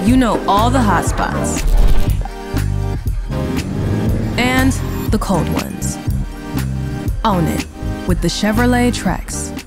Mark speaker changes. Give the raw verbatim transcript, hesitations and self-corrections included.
Speaker 1: You know all the hot spots and the cold ones. Own it with the Chevrolet Trax.